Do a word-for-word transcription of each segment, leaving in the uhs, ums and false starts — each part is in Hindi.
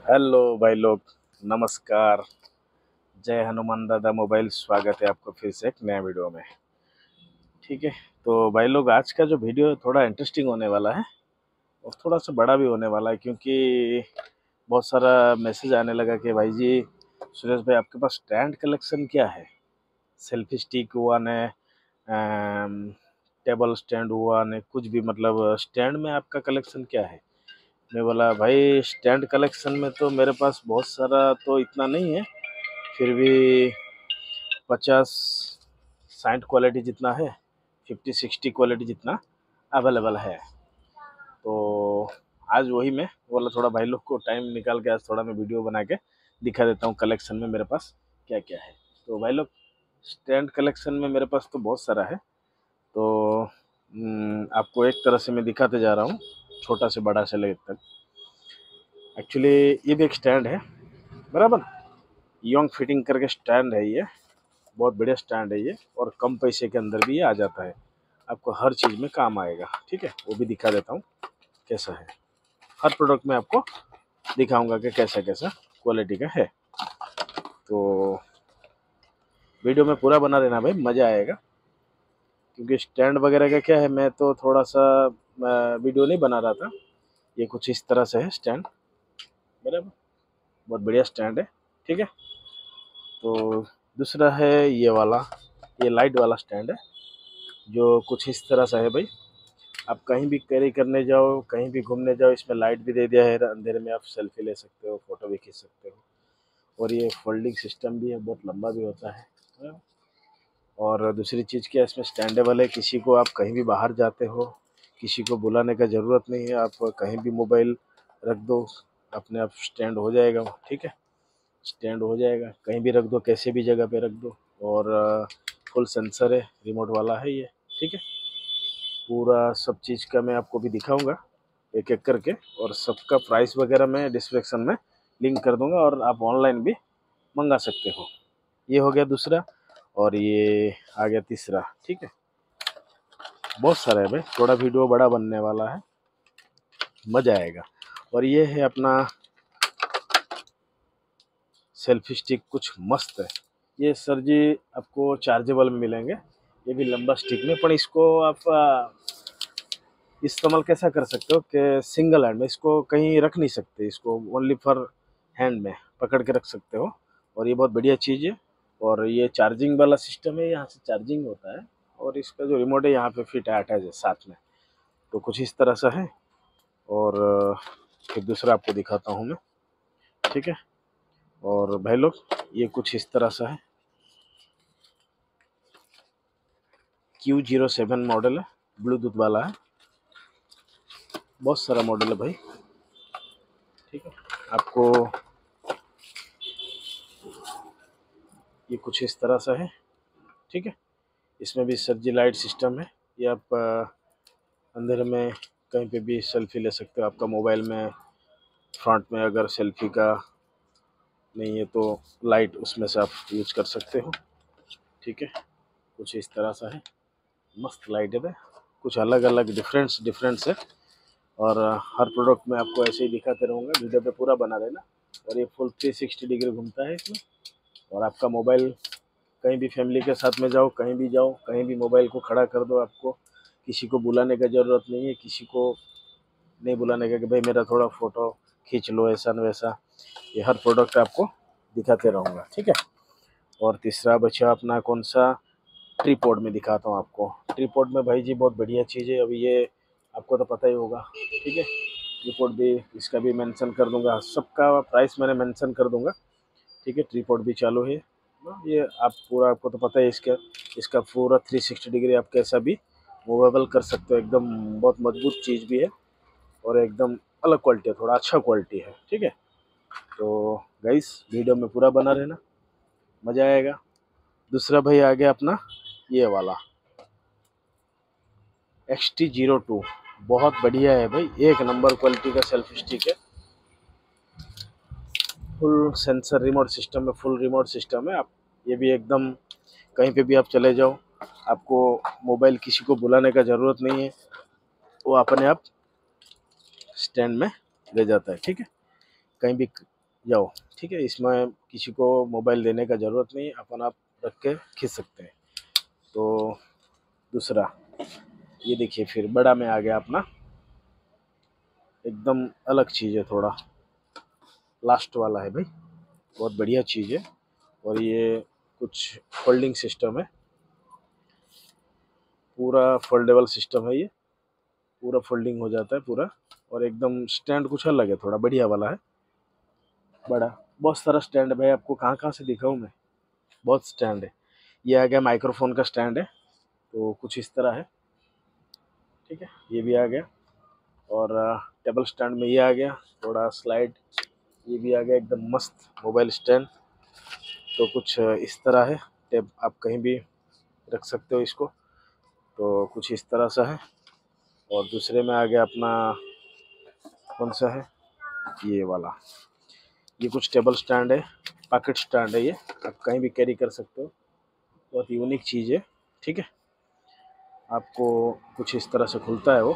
हेलो भाई लोग, नमस्कार। जय हनुमान दादा मोबाइल, स्वागत है आपको फिर से एक नया वीडियो में। ठीक है, तो भाई लोग आज का जो वीडियो है थोड़ा इंटरेस्टिंग होने वाला है और थोड़ा सा बड़ा भी होने वाला है, क्योंकि बहुत सारा मैसेज आने लगा कि भाई जी सुरेश भाई आपके पास स्टैंड कलेक्शन क्या है। सेल्फी स्टिक हुआ ने, अम, टेबल स्टैंड हुआ ने, कुछ भी मतलब स्टैंड में आपका कलेक्शन क्या है। मैं बोला भाई स्टैंड कलेक्शन में तो मेरे पास बहुत सारा तो इतना नहीं है, फिर भी पचास साठ क्वालिटी जितना है, फिफ्टी सिक्सटी क्वालिटी जितना अवेलेबल है। तो आज वही मैं बोला थोड़ा भाई लोग को टाइम निकाल के आज थोड़ा मैं वीडियो बना के दिखा देता हूँ कलेक्शन में मेरे पास क्या क्या है। तो भाई लोग स्टैंड कलेक्शन में मेरे पास तो बहुत सारा है। तो हम्म, आपको एक तरह से मैं दिखाते जा रहा हूँ, छोटा से बड़ा से लेकर तक। एक्चुअली ये भी एक स्टैंड है, बराबर यंग फिटिंग करके स्टैंड है ये। बहुत बढ़िया स्टैंड है ये और कम पैसे के अंदर भी ये आ जाता है, आपको हर चीज़ में काम आएगा। ठीक है, वो भी दिखा देता हूँ कैसा है। हर प्रोडक्ट में आपको दिखाऊंगा कि कैसा कैसा क्वालिटी का है। तो वीडियो में पूरा बना रहना भाई, मज़ा आएगा। क्योंकि स्टैंड वगैरह का क्या है, मैं तो थोड़ा सा वीडियो नहीं बना रहा था। ये कुछ इस तरह से है स्टैंड, बराबर बहुत बढ़िया स्टैंड है। ठीक है, तो दूसरा है ये वाला, ये लाइट वाला स्टैंड है जो कुछ इस तरह सा है भाई। आप कहीं भी कैरी करने जाओ, कहीं भी घूमने जाओ, इसमें लाइट भी दे दिया है, अंधेरे में आप सेल्फी ले सकते हो, फोटो भी खींच सकते हो। और ये फोल्डिंग सिस्टम भी है, बहुत लंबा भी होता है। और दूसरी चीज़ क्या, इसमें स्टैंडेबल है, किसी को आप कहीं भी बाहर जाते हो किसी को बुलाने का ज़रूरत नहीं है, आप कहीं भी मोबाइल रख दो अपने आप स्टैंड हो जाएगा वो। ठीक है, स्टैंड हो जाएगा, कहीं भी रख दो, कैसे भी जगह पे रख दो। और फुल सेंसर है, रिमोट वाला है ये। ठीक है, पूरा सब चीज़ का मैं आपको भी दिखाऊंगा एक एक करके, और सबका प्राइस वगैरह मैं डिस्क्रिप्शन में लिंक कर दूंगा और आप ऑनलाइन भी मंगा सकते हो। ये हो गया दूसरा, और ये आ गया तीसरा। ठीक है, बहुत सारा है भाई, थोड़ा वीडियो बड़ा बनने वाला है, मज़ा आएगा। और ये है अपना सेल्फी स्टिक, कुछ मस्त है ये सर जी, आपको चार्जेबल में मिलेंगे। ये भी लंबा स्टिक में, पर इसको आप आ, इस्तेमाल कैसा कर सकते हो कि सिंगल हैंड में इसको कहीं रख नहीं सकते, इसको ओनली फॉर हैंड में पकड़ के रख सकते हो। और ये बहुत बढ़िया चीज़ है। और ये चार्जिंग वाला सिस्टम है, यहाँ से चार्जिंग होता है, और इसका जो रिमोट है यहाँ पे फिट है अटैच है साथ में। तो कुछ इस तरह सा है। और फिर दूसरा आपको दिखाता हूँ मैं। ठीक है, और भाई लोग ये कुछ इस तरह सा है, क्यू जीरो सेवन मॉडल है, ब्लूटूथ वाला है। बहुत सारा मॉडल है भाई। ठीक है, आपको ये कुछ इस तरह सा है। ठीक है, इसमें भी सर जी लाइट सिस्टम है, ये आप अंधेरे में कहीं पे भी सेल्फी ले सकते हो। आपका मोबाइल में फ्रंट में अगर सेल्फी का नहीं है तो लाइट उसमें से आप यूज कर सकते हो। ठीक है, कुछ इस तरह सा है, मस्त लाइट है भाई, कुछ अलग अलग डिफरेंस डिफरेंस है। और हर प्रोडक्ट में आपको ऐसे ही दिखाते रहूँगा, वीडियो पे पूरा बना रहना। और ये फुल थ्री सिक्सटी डिग्री घूमता है इसमें। और आपका मोबाइल कहीं भी फैमिली के साथ में जाओ, कहीं भी जाओ, कहीं भी मोबाइल को खड़ा कर दो, आपको किसी को बुलाने का ज़रूरत नहीं है, किसी को नहीं बुलाने का कि भाई मेरा थोड़ा फ़ोटो खींच लो, ऐसा न वैसा। ये हर प्रोडक्ट आपको दिखाते रहूँगा। ठीक है, और तीसरा बचा अपना कौन सा, ट्रीपॉड में दिखाता हूँ आपको। ट्रीपॉड में भाई जी बहुत बढ़िया चीज़ है, अभी ये आपको तो पता ही होगा। ठीक है, ट्रीपॉड भी, इसका भी मेंशन कर दूंगा, सबका प्राइस मैंने मेंशन कर दूंगा। ठीक है, ट्रीपॉड भी चालू है ये। आप पूरा, आपको तो पता है इसका इसका पूरा थ्री सिक्सटी डिग्री आप कैसा भी मूवेबल कर सकते हो, एकदम बहुत मजबूत चीज़ भी है और एकदम अलग क्वालिटी है, थोड़ा अच्छा क्वालिटी है। ठीक है, तो गाइस वीडियो में पूरा बना रहना, मज़ा आएगा। दूसरा भाई आ गया अपना ये वाला एक्स टी जीरो टू, बहुत बढ़िया है भाई, एक नंबर क्वालिटी का सेल्फी स्टिक है। फुल सेंसर रिमोट सिस्टम है, फुल रिमोट सिस्टम है। आप ये भी एकदम कहीं पे भी आप चले जाओ, आपको मोबाइल किसी को बुलाने का ज़रूरत नहीं है, वो अपने आप स्टैंड में ले जाता है। ठीक है, कहीं भी जाओ। ठीक है, इसमें किसी को मोबाइल देने का ज़रूरत नहीं, अपन आप रख के खींच सकते हैं। तो दूसरा ये देखिए, फिर बड़ा में आ गया अपना, एकदम अलग चीज़ है थोड़ा, लास्ट वाला है भाई, बहुत बढ़िया चीज़ है। और ये कुछ फोल्डिंग सिस्टम है, पूरा फोल्डेबल सिस्टम है ये, पूरा फोल्डिंग हो जाता है पूरा। और एकदम स्टैंड कुछ अलग है, थोड़ा बढ़िया वाला है, बड़ा। बहुत सारा स्टैंड है भाई, आपको कहाँ कहाँ से दिखाऊँ मैं, बहुत स्टैंड है। ये आ गया माइक्रोफोन का स्टैंड है, तो कुछ इस तरह है। ठीक है, ये भी आ गया। और टेबल स्टैंड में ये आ गया थोड़ा स्लाइड, ये भी आ गया एकदम मस्त मोबाइल स्टैंड। तो कुछ इस तरह है, टेब आप कहीं भी रख सकते हो इसको, तो कुछ इस तरह सा है। और दूसरे में आ गया अपना, कौन सा है, ये वाला, ये कुछ टेबल स्टैंड है, पॉकेट स्टैंड है, ये आप कहीं भी कैरी कर सकते हो, बहुत यूनिक चीज़ है। ठीक है, आपको कुछ इस तरह से खुलता है वो,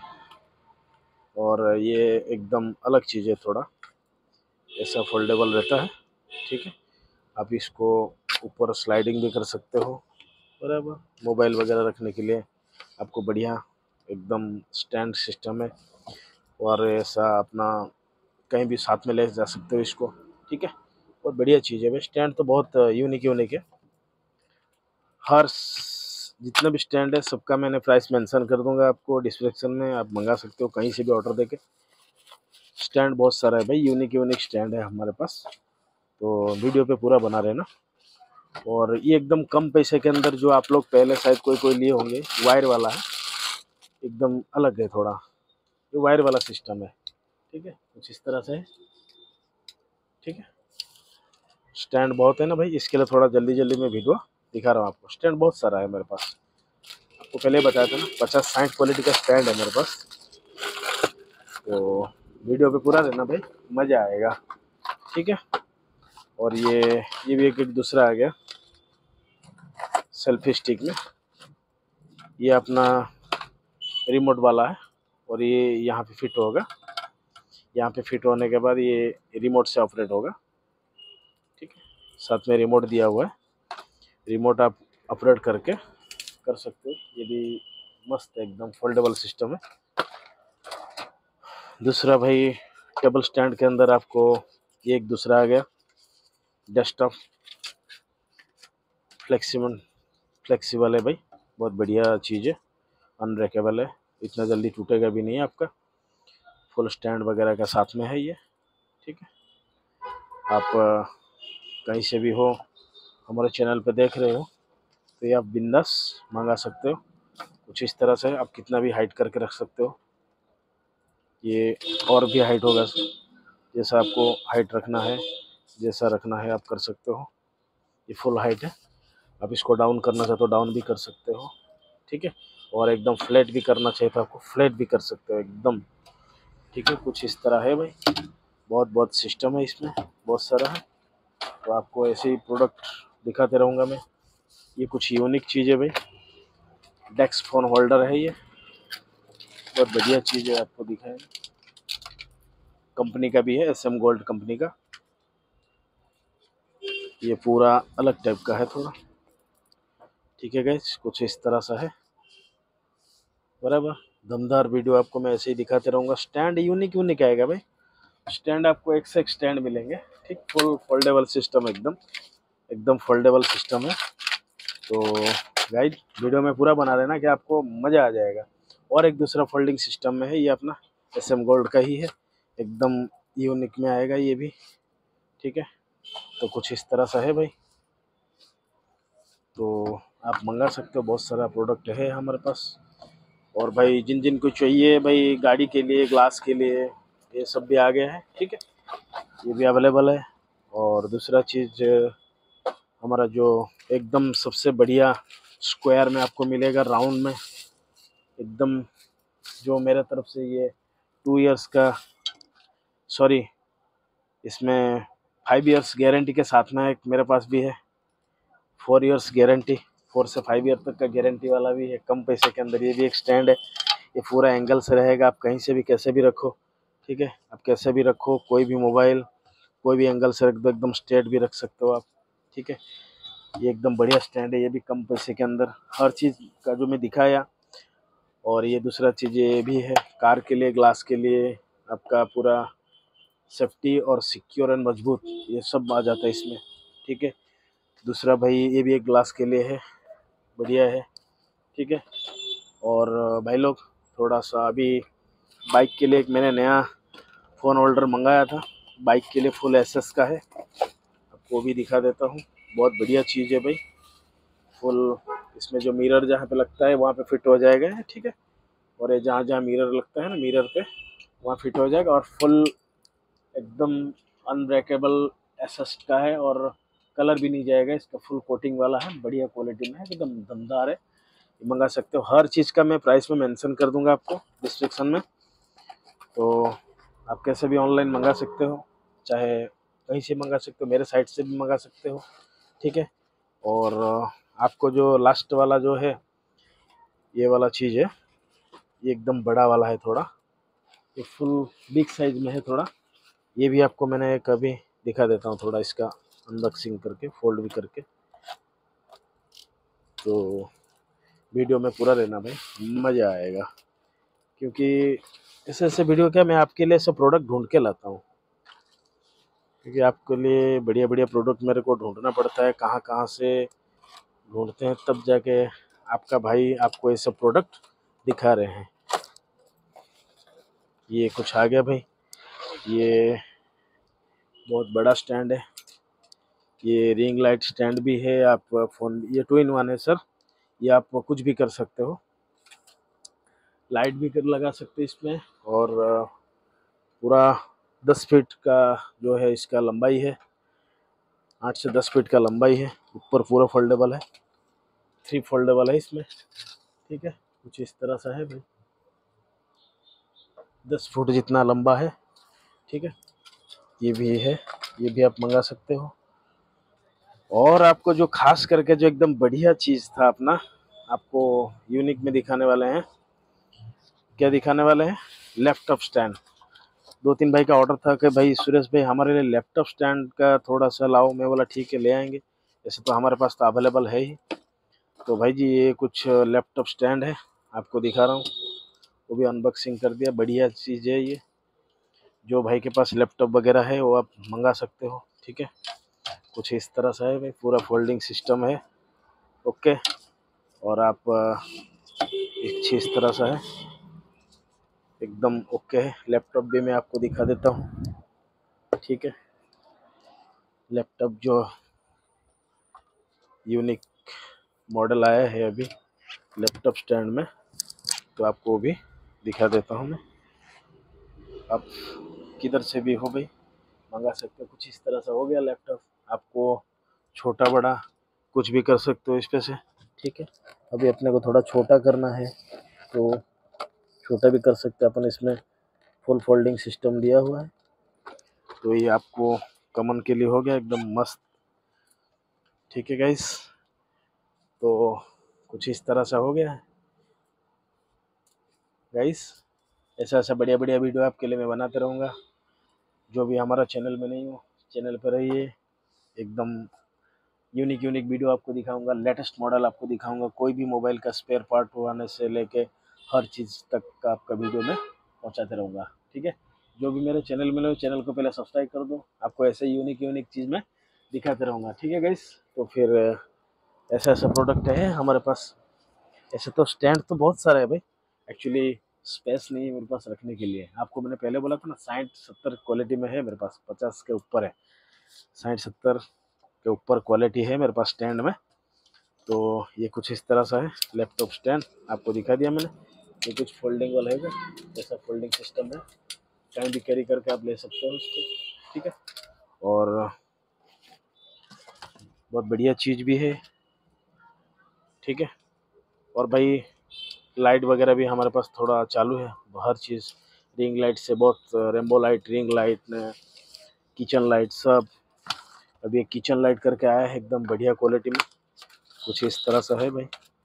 और ये एकदम अलग चीज़ है थोड़ा, ऐसा फोल्डेबल रहता है। ठीक है, आप इसको ऊपर स्लाइडिंग भी कर सकते हो, बराबर, मोबाइल वगैरह रखने के लिए आपको बढ़िया एकदम स्टैंड सिस्टम है। और ऐसा अपना कहीं भी साथ में ले जा सकते हो इसको। ठीक है, बहुत बढ़िया चीज़ है भाई, स्टैंड तो बहुत यूनिक यूनिक है। हर स- जितना भी स्टैंड है सबका मैंने प्राइस मेंशन कर दूंगा आपको डिस्क्रिप्शन में, आप मंगा सकते हो कहीं से भी ऑर्डर देके। स्टैंड बहुत सारा है भाई, यूनिक यूनिक स्टैंड है हमारे पास, तो वीडियो पे पूरा बना रहना। और ये एकदम कम पैसे के अंदर, जो आप लोग पहले शायद कोई कोई लिए होंगे, वायर वाला है, एकदम अलग है थोड़ा, ये वायर वाला सिस्टम है। ठीक है, कुछ इस तरह से है। ठीक है, स्टैंड बहुत है ना भाई, इसके लिए थोड़ा जल्दी जल्दी में वीडियो दिखा रहा हूँ आपको। स्टैंड बहुत सारा है मेरे पास, आपको पहले ही बताया था ना, पचास साठ क्वालिटी का स्टैंड है मेरे पास। तो वीडियो पे पूरा रहना भाई, मज़ा आएगा। ठीक है, और ये ये भी एक, एक दूसरा आ गया सेल्फी स्टिक में, ये अपना रिमोट वाला है, और ये यहाँ पे फिट होगा, यहाँ पे फिट होने के बाद ये रिमोट से ऑपरेट होगा। ठीक है, साथ में रिमोट दिया हुआ है, रिमोट आप ऑपरेट करके कर सकते हो, ये भी मस्त है, एकदम फोल्डेबल सिस्टम है। दूसरा भाई, टेबल स्टैंड के अंदर आपको ये एक दूसरा आ गया, डेस्कटॉप फ्लेक्सिबल फ्लेक्सिबल है भाई, बहुत बढ़िया चीज़ है, अनब्रेकेबल है, इतना जल्दी टूटेगा भी नहीं है आपका, फुल स्टैंड वगैरह का साथ में है ये। ठीक है, आप अ, कहीं से भी हो, हमारे चैनल पे देख रहे हो, तो ये आप बिंदास मंगा सकते हो। कुछ इस तरह से आप कितना भी हाइट करके रख सकते हो, ये और भी हाइट होगा, जैसा आपको हाइट रखना है, जैसा रखना है आप कर सकते हो। ये फुल हाइट है, आप इसको डाउन करना चाहते हो डाउन भी कर सकते हो। ठीक है, और एकदम फ्लैट भी करना चाहिए तो आपको फ्लैट भी कर सकते हो एकदम। ठीक है, कुछ इस तरह है भाई, बहुत बहुत सिस्टम है इसमें, बहुत सारा है। तो आपको ऐसे ही प्रोडक्ट दिखाते रहूँगा मैं। ये कुछ यूनिक चीज़ है भाई, डेस्क फ़ोन होल्डर है ये, बहुत बढ़िया चीज़ है, आपको दिखाएं, कंपनी का भी है, एस एम गोल्ड कंपनी का। ये पूरा अलग टाइप का है थोड़ा। ठीक है गाइस, कुछ इस तरह सा है, बराबर। दमदार वीडियो आपको मैं ऐसे ही दिखाते रहूँगा। स्टैंड यूनिक यूनिक आएगा भाई, स्टैंड आपको एक से एक स्टैंड मिलेंगे। ठीक, फुल फोल्डेबल सिस्टम, एकदम एकदम फोल्डेबल सिस्टम है। तो गाइस, वीडियो में पूरा बना लेना कि आपको मज़ा आ जाएगा। और एक दूसरा फोल्डिंग सिस्टम में है, ये अपना एस एम गोल्ड का ही है, एकदम यूनिक में आएगा ये भी। ठीक है, तो कुछ इस तरह सा है भाई, तो आप मंगा सकते हो, बहुत सारा प्रोडक्ट है हमारे पास। और भाई, जिन जिन को चाहिए भाई गाड़ी के लिए, ग्लास के लिए, ये सब भी आ गया है। ठीक है, ये भी अवेलेबल है। और दूसरा चीज़, हमारा जो एकदम सबसे बढ़िया स्क्वायर में आपको मिलेगा, राउंड में एकदम, जो मेरे तरफ से ये टू इयर्स का, सॉरी, इसमें फाइव इयर्स गारंटी के साथ में एक मेरे पास भी है, फोर इयर्स गारंटी, फोर से फाइव ईयर तक का गारंटी वाला भी है, कम पैसे के अंदर। ये भी एक स्टैंड है, ये पूरा एंगल से रहेगा, आप कहीं से भी कैसे भी रखो। ठीक है, आप कैसे भी रखो, कोई भी मोबाइल कोई भी एंगल से रख दो, एकदम स्ट्रेट भी रख सकते हो आप। ठीक है, ये एकदम बढ़िया स्टैंड है, ये भी कम पैसे के अंदर हर चीज़ का जो मैं दिखाया। और ये दूसरा चीज़ ये भी है, कार के लिए, ग्लास के लिए आपका पूरा सेफ्टी और सिक्योर एंड मजबूत, ये सब आ जाता है इसमें। ठीक है, दूसरा भाई ये भी एक ग्लास के लिए है, बढ़िया है। ठीक है, और भाई लोग थोड़ा सा अभी बाइक के लिए एक मैंने नया फ़ोन होल्डर मंगाया था, बाइक के लिए फुल एसएस का है, आपको वो भी दिखा देता हूँ। बहुत बढ़िया चीज़ है भाई, फुल इसमें जो मिरर जहाँ पे लगता है वहाँ पे फिट हो जाएगा। ठीक है, और ये जहाँ जहाँ मिरर लगता है ना, मिरर पे वहाँ फिट हो जाएगा, और फुल एकदम अनब्रेकेबल एसएस का है, और कलर भी नहीं जाएगा इसका, फुल कोटिंग वाला है, बढ़िया क्वालिटी में है, एकदम दमदार है। मंगा सकते हो, हर चीज़ का मैं प्राइस में मेंशन कर दूंगा आपको डिस्क्रिप्शन में, तो आप कैसे भी ऑनलाइन मंगा सकते हो, चाहे कहीं से मंगा सकते हो, मेरे साइट से भी मंगा सकते हो। ठीक है, और आपको जो लास्ट वाला जो है, ये वाला चीज़ है, ये एकदम बड़ा वाला है थोड़ा, ये फुल बिग साइज में है थोड़ा, ये भी आपको मैंने कभी दिखा देता हूँ, थोड़ा इसका अनबॉक्सिंग करके, फोल्ड भी करके, तो वीडियो में पूरा रहना भाई, मज़ा आएगा। क्योंकि ऐसे ऐसे वीडियो क्या मैं आपके लिए सब प्रोडक्ट ढूंढ के लाता हूँ, क्योंकि आपके लिए बढ़िया बढ़िया प्रोडक्ट मेरे को ढूंढना पड़ता है, कहाँ कहाँ से ढूंढते हैं, तब जाके आपका भाई आपको ये सब प्रोडक्ट दिखा रहे हैं। ये कुछ आ गया भाई, ये बहुत बड़ा स्टैंड है, ये रिंग लाइट स्टैंड भी है, आप फ़ोन, ये टू इन वन है सर, ये आप कुछ भी कर सकते हो, लाइट भी कर लगा सकते हैं इसमें, और पूरा दस फीट का जो है इसका लंबाई है, आठ से दस फीट का लंबाई है, ऊपर पूरा फोल्डेबल है, थ्री फोल्डेबल है इसमें। ठीक है, कुछ इस तरह सा है भाई, दस फुट जितना लंबा है। ठीक है, ये भी है, ये भी आप मंगा सकते हो। और आपको जो खास करके जो एकदम बढ़िया चीज़ था अपना, आपको यूनिक में दिखाने वाले हैं, क्या दिखाने वाले हैं, लैपटॉप स्टैंड। दो तीन भाई का ऑर्डर था कि भाई सुरेश भाई हमारे लिए लैपटॉप स्टैंड का थोड़ा सा लाओ, मैं बोला ठीक है ले आएंगे, ऐसे तो हमारे पास तो अवेलेबल है ही। तो भाई जी ये कुछ लैपटॉप स्टैंड है, आपको दिखा रहा हूँ, वो भी अनबॉक्सिंग कर दिया, बढ़िया चीज़ है ये, जो भाई के पास लैपटॉप वगैरह है वो आप मंगा सकते हो। ठीक है, कुछ इस तरह से है भाई, पूरा फोल्डिंग सिस्टम है। ओके, और आप कुछ इस तरह सा है, एकदम ओके है। लैपटॉप भी मैं आपको दिखा देता हूँ। ठीक है, लैपटॉप जो यूनिक मॉडल आया है अभी लैपटॉप स्टैंड में, तो आपको भी दिखा देता हूँ मैं, आप किधर से भी हो भाई मंगा सकते हो। कुछ इस तरह से हो गया लैपटॉप, आपको छोटा बड़ा कुछ भी कर सकते हो इस पे से। ठीक है, अभी अपने को थोड़ा छोटा करना है तो छोटा भी कर सकते हैं अपन, इसमें फुल फोल्डिंग सिस्टम दिया हुआ है, तो ये आपको कमन के लिए हो गया एकदम मस्त। ठीक है गाइस, तो कुछ इस तरह से हो गया है गाइस। ऐसा ऐसा बढ़िया बढ़िया वीडियो आपके लिए मैं बनाते रहूँगा, जो भी हमारा चैनल में नहीं हो चैनल पर रहिए, एकदम यूनिक यूनिक वीडियो आपको दिखाऊंगा, लेटेस्ट मॉडल आपको दिखाऊंगा, कोई भी मोबाइल का स्पेयर पार्ट होने से लेके हर चीज़ तक का आपका वीडियो में पहुंचाते रहूँगा। ठीक है, जो भी मेरे चैनल में हो चैनल को पहले सब्सक्राइब कर दो, आपको ऐसे यूनिक यूनिक चीज़ में दिखाते रहूँगा। ठीक है गाइस, तो फिर ऐसा ऐसा प्रोडक्ट है हमारे पास। ऐसे तो स्टैंड तो बहुत सारा है भाई, एक्चुअली स्पेस नहीं है मेरे पास रखने के लिए। आपको मैंने पहले बोला था ना, साठ सत्तर क्वालिटी में है मेरे पास, पचास के ऊपर है, साठ सत्तर के ऊपर क्वालिटी है मेरे पास स्टैंड में। तो ये कुछ इस तरह सा है लैपटॉप स्टैंड, आपको दिखा दिया मैंने। ये कुछ फोल्डिंग वाला है, जैसा फोल्डिंग सिस्टम है, कहीं भी कैरी करके आप ले सकते हो उसको। ठीक है, और बहुत बढ़िया चीज़ भी है। ठीक है, और भाई लाइट वगैरह भी हमारे पास थोड़ा चालू है, हर चीज़ रिंग लाइट से, बहुत rainbow light, ring light, kitchen light सब। अभी एक किचन लाइट करके आया है एकदम बढ़िया क्वालिटी में, कुछ इस तरह सा है भाई,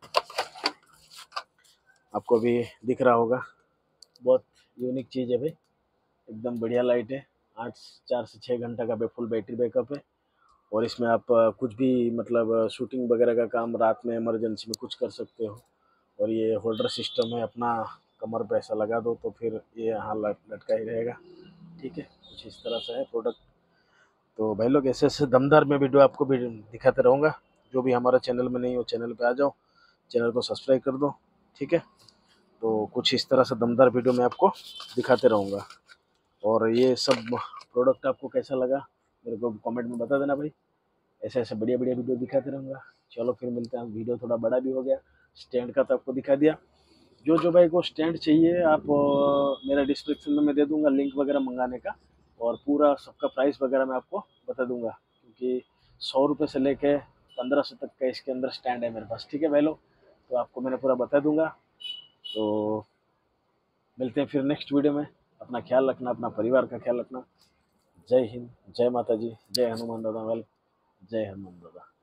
आपको भी दिख रहा होगा, बहुत यूनिक चीज़ है भाई, एकदम बढ़िया लाइट है, आठ चार से छः घंटा का फुल बैटरी बैकअप है। और इसमें आप अ, कुछ भी मतलब शूटिंग वगैरह का काम रात में इमरजेंसी में कुछ कर सकते हो। और ये होल्डर सिस्टम है, अपना कमर पे ऐसा लगा दो तो फिर ये यहाँ लट लटका ही रहेगा। ठीक है, कुछ इस तरह से है प्रोडक्ट। तो भाई लोग ऐसे ऐसे दमदार मैं वीडियो आपको भी दिखाते रहूँगा। जो भी हमारा चैनल में नहीं हो चैनल पे आ जाओ, चैनल को सब्सक्राइब कर दो। ठीक है, तो कुछ इस तरह से दमदार वीडियो मैं आपको दिखाते रहूँगा। और ये सब प्रोडक्ट आपको कैसा लगा मेरे को कमेंट में बता देना भाई। ऐसे ऐसे बढ़िया बढ़िया वीडियो दिखाते रहूँगा। चलो फिर मिलते हैं। वीडियो थोड़ा बड़ा भी हो गया, स्टैंड का तो आपको दिखा दिया। जो जो भाई को स्टैंड चाहिए आप अ, मेरा डिस्क्रिप्शन में मैं दे दूंगा लिंक वगैरह मंगाने का। और पूरा सबका प्राइस वगैरह मैं आपको बता दूंगा, क्योंकि सौ रुपये से लेके पंद्रह सौ तक का इसके अंदर स्टैंड है मेरे पास। ठीक है भाई लोग, तो आपको मैंने पूरा बता दूंगा। तो मिलते हैं फिर नेक्स्ट वीडियो में। अपना ख्याल रखना, अपना परिवार का ख्याल रखना। जय हिंद, जय माता जी, जय हनुमान दादा। वेल, जय हनुमान दादा।